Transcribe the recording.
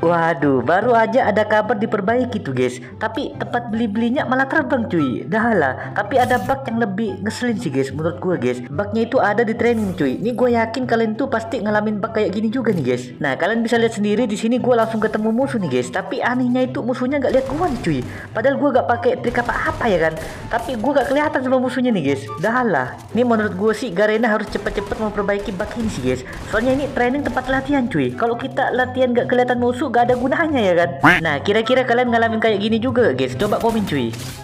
Waduh, baru aja ada kabar diperbaiki tuh guys. Tapi tempat beli-belinya malah terbang cuy. Dah lah. Tapi ada bug yang lebih ngeselin sih guys menurut gue guys. Bugnya itu ada di training cuy. Ini gue yakin kalian tuh pasti ngalamin bug kayak gini juga nih guys. Nah kalian bisa lihat sendiri di sini gue langsung ketemu musuh nih guys. Tapi anehnya itu musuhnya nggak lihat gue nih cuy. Padahal gue gak pakai trik apa-apa ya kan. Tapi gue gak kelihatan sama musuhnya nih guys. Dah lah. Ini menurut gue sih Garena harus cepet-cepet memperbaiki bug ini sih guys. Soalnya ini training tempat latihan cuy. Kalau kita latihan gak kelihatan musuh gak ada gunanya ya kan. Nah kira-kira kalian ngalamin kayak gini juga guys, coba komen cuy.